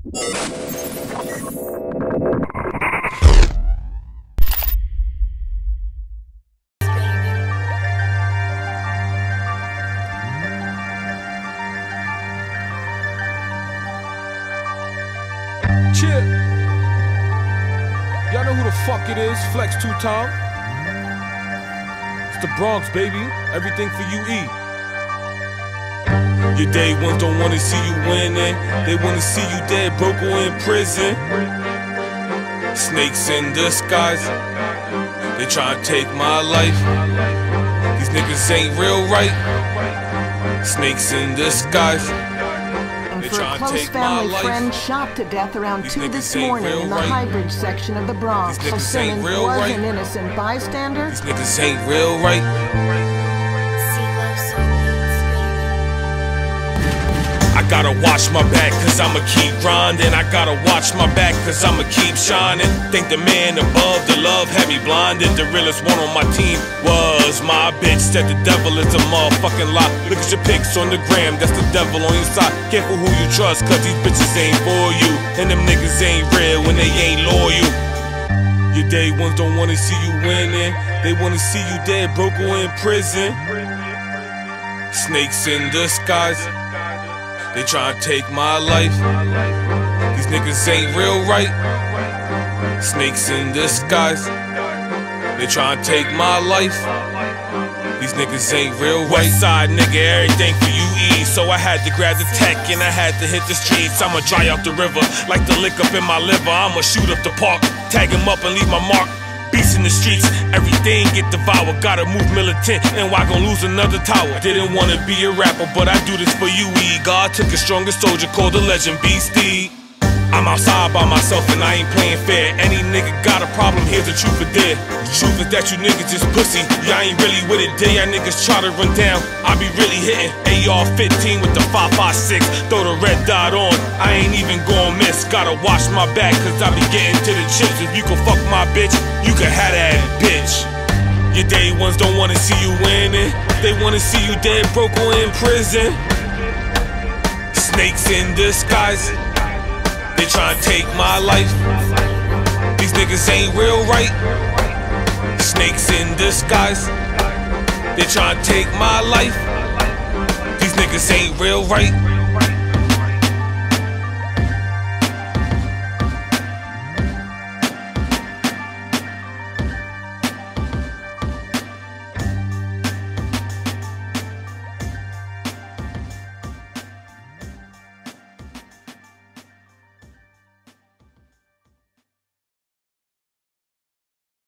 Chill. Y'all know who the fuck it is, Flex 2-Time. It's the Bronx, baby. Everything for UE. Your day ones don't wanna see you winning. They wanna see you dead, broke or in prison. Snakes in disguise. They try to take my life. These niggas ain't real right. Snakes in disguise. For a close family friend shot to death around 2 this morning in the Highbridge section of the Bronx. So Simmons was an innocent bystander. These niggas ain't real right. I gotta watch my back cause I'ma keep grinding. I gotta watch my back cause I'ma keep shining. Think the man above the love had me blinded. The realest one on my team was my bitch. Said the devil is a motherfucking lie. Look at your pics on the gram, that's the devil on your side. Careful who you trust cause these bitches ain't for you. And them niggas ain't real when they ain't loyal. Your day ones don't wanna see you winning. They wanna see you dead, broke or in prison. Snakes in disguise. They try to take my life. These niggas ain't real right. Snakes in disguise. They try to take my life. These niggas ain't real right. Westside nigga, everything for UE. So I had to grab the tech and I had to hit the streets. I'ma dry out the river like the lick up in my liver. I'ma shoot up the park, tag him up and leave my mark. Beats in the streets, everything get devoured. Gotta move militant, and why gon' lose another tower? Didn't wanna be a rapper, but I do this for UE. God took a stronger soldier called the legend Beastie. I'm outside by myself and I ain't playing fair. Any nigga got a problem, here's the truth of there. The truth is that you niggas just pussy. Y'all ain't really with it, there y'all niggas try to run down. I be really hitting AR-15 with the 5.56. Throw the red dot on, I ain't even gon' miss. Gotta watch my back cause I be getting to the chips. If you can fuck my bitch, you can have that bitch. Your day ones don't wanna see you winning. They wanna see you dead, broke or in prison. Snakes in disguise. They tryna take my life. These niggas ain't real right. Snakes in disguise. They tryna take my life. These niggas ain't real right.